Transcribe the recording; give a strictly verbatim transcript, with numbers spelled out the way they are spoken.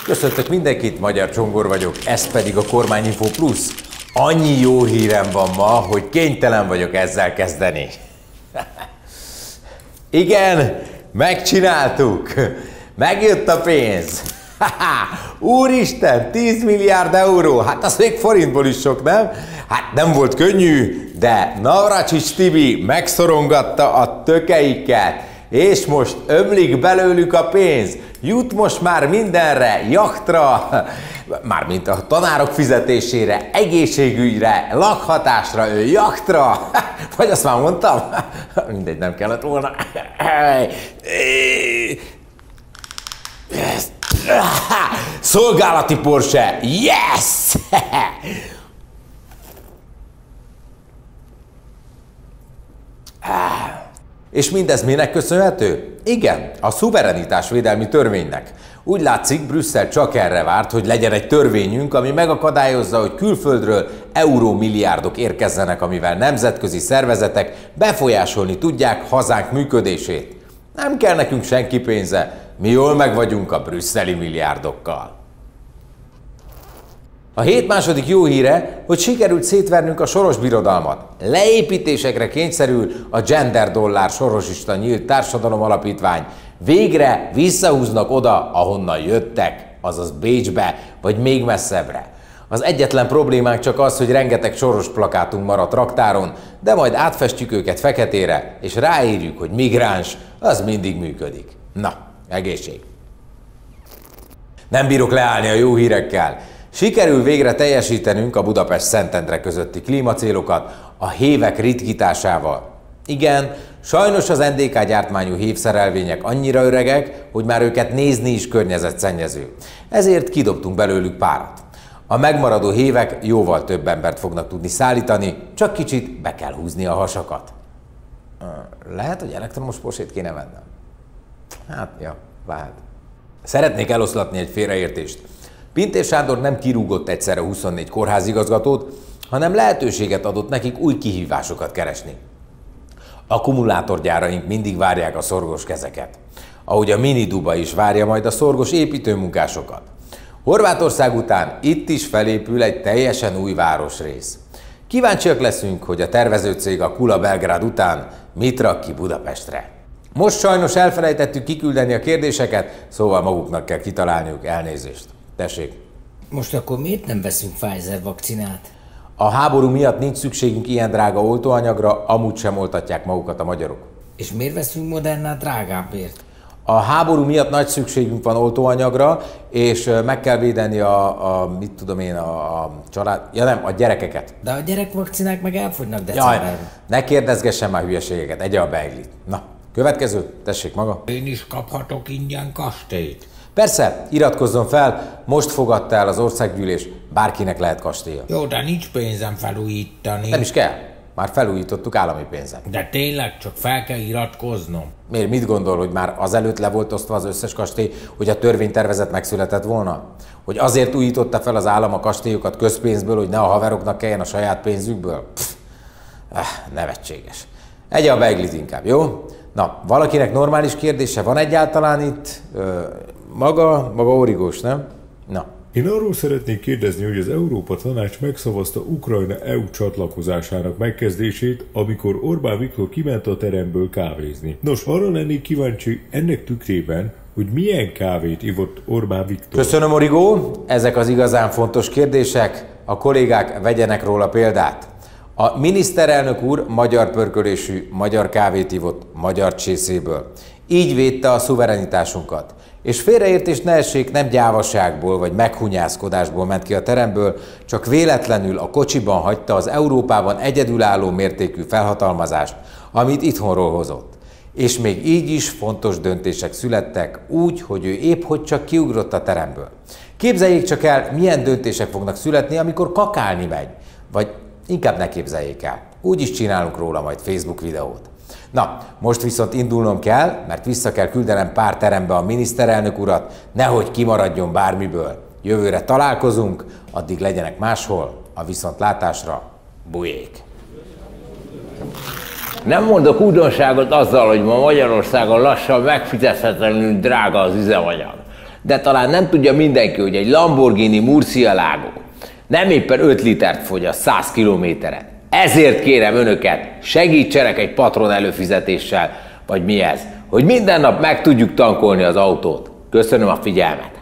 Köszöntök mindenkit, Magyar Csongor vagyok, ez pedig a Kormányinfo Plusz. Annyi jó hírem van ma, hogy kénytelen vagyok ezzel kezdeni. Igen, megcsináltuk! Megjött a pénz! Úristen, tíz milliárd euró! Hát az még forintból is sok, nem? Hát nem volt könnyű, de Navracsics Tibi megszorongatta a tökeiket, és most ömlik belőlük a pénz. Jut most már mindenre, jachtra, mármint a tanárok fizetésére, egészségügyre, lakhatásra, jachtra, vagy azt már mondtam? Mindegy, nem kellett volna. Szolgálati Porsche, yes! És mindez minek köszönhető? Igen, a szuverenitásvédelmi törvénynek. Úgy látszik, Brüsszel csak erre várt, hogy legyen egy törvényünk, ami megakadályozza, hogy külföldről eurómilliárdok érkezzenek, amivel nemzetközi szervezetek befolyásolni tudják hazánk működését. Nem kell nekünk senki pénze, mi jól meg vagyunk a brüsszeli milliárdokkal. A hét második jó híre, hogy sikerült szétvernünk a Soros birodalmat. Leépítésekre kényszerül a Gender Dollár sorosista nyílt társadalom alapítvány. Végre visszahúznak oda, ahonnan jöttek, azaz Bécsbe, vagy még messzebbre. Az egyetlen problémánk csak az, hogy rengeteg Soros plakátunk maradt raktáron, de majd átfestjük őket feketére, és ráírjuk, hogy migráns, az mindig működik. Na, egészség! Nem bírok leállni a jó hírekkel. Sikerül végre teljesítenünk a Budapest-Szentendre közötti klímacélokat a hévek ritkításával. Igen, sajnos az en dé ká gyártmányú hévszerelvények annyira öregek, hogy már őket nézni is környezetszennyező. Ezért kidobtunk belőlük párat. A megmaradó hévek jóval több embert fognak tudni szállítani, csak kicsit be kell húzni a hasakat. Lehet, hogy elektromos Porsét kéne vennem? Hát, ja, lehet. Szeretnék eloszlatni egy félreértést. Pintér Sándor nem kirúgott egyszerre huszonnégy kórházigazgatót, hanem lehetőséget adott nekik új kihívásokat keresni. Akkumulátorgyáraink mindig várják a szorgos kezeket, ahogy a Mini Dubai is várja majd a szorgos építőmunkásokat. Horvátország után itt is felépül egy teljesen új városrész. Kíváncsiak leszünk, hogy a tervezőcég a Kula Belgrád után mit rak ki Budapestre. Most sajnos elfelejtettük kiküldeni a kérdéseket, szóval maguknak kell kitalálniuk, elnézést. Tessék. Most akkor miért nem veszünk Pfizer vakcinát? A háború miatt nincs szükségünk ilyen drága oltóanyagra, amúgy sem oltatják magukat a magyarok. És miért veszünk Modernát drágábbért? A háború miatt nagy szükségünk van oltóanyagra, és meg kell védeni a, a mit tudom én, a, a család, ja nem, a gyerekeket. De a gyerekvakcinák meg elfogynak decemberben. Jaj, ne kérdezgessen már hülyeségeket, egye a beiglit. Na, következő, tessék maga. Én is kaphatok ingyen kastélyt. Persze, iratkozzon fel, most fogadta el az országgyűlés, bárkinek lehet kastélya. Jó, de nincs pénzem felújítani. Nem is kell, már felújítottuk állami pénzen. De tényleg csak fel kell iratkoznom. Miért, mit gondol, hogy már azelőtt le volt osztva az összes kastély, hogy a törvénytervezet megszületett volna? Hogy azért újította fel az állam a kastélyokat közpénzből, hogy ne a haveroknak kelljen a saját pénzükből? Pff, eh, nevetséges. Egye a beiglit inkább, jó? Na, valakinek normális kérdése van egyáltalán itt? Ö, Maga, maga origós, nem? Na. Én arról szeretnék kérdezni, hogy az Európa Tanács megszavazta Ukrajna é u csatlakozásának megkezdését, amikor Orbán Viktor kiment a teremből kávézni. Nos, arra lennék kíváncsi ennek tükrében, hogy milyen kávét ivott Orbán Viktor. Köszönöm, Origó, ezek az igazán fontos kérdések, a kollégák vegyenek róla példát. A miniszterelnök úr magyar pörkölésű, magyar kávét ivott, magyar csészéből. Így védte a szuverenitásunkat. És félreértés ne essék, nem gyávaságból vagy meghunyászkodásból ment ki a teremből, csak véletlenül a kocsiban hagyta az Európában egyedülálló mértékű felhatalmazást, amit itthonról hozott. És még így is fontos döntések születtek, úgy, hogy ő épp hogy csak kiugrott a teremből. Képzeljék csak el, milyen döntések fognak születni, amikor kakálni megy. Vagy inkább ne képzeljék el. Úgy is csinálunk róla majd Facebook videót. Na, most viszont indulnom kell, mert vissza kell küldenem pár terembe a miniszterelnök urat, nehogy kimaradjon bármiből. Jövőre találkozunk, addig legyenek máshol, a viszontlátásra, bujék! Nem mondok újdonságot azzal, hogy ma Magyarországon lassan megfizethetetlenül drága az üzemanyag. De talán nem tudja mindenki, hogy egy Lamborghini Murcielago nem éppen öt litert fogyaszt száz kilométeren. Ezért kérem önöket, segítsenek egy patron előfizetéssel, vagy mi ez, hogy minden nap meg tudjuk tankolni az autót. Köszönöm a figyelmet!